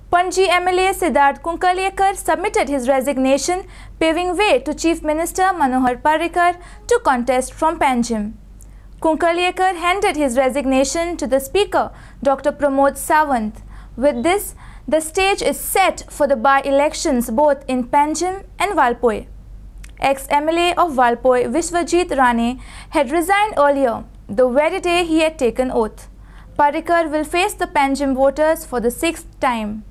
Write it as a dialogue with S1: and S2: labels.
S1: Panaji MLA Sidharth Kunkalienker submitted his resignation, paving way to Chief Minister Manohar Parrikar to contest from Panjim. Kunkalienker handed his resignation to the Speaker, Dr. Pramod Sawant. With this, the stage is set for the by-elections both in Panjim and Valpoi. Ex-MLA of Valpoi, Vishwajit Rane, had resigned earlier, the very day he had taken oath. Parrikar will face the Panjim voters for the 6th time.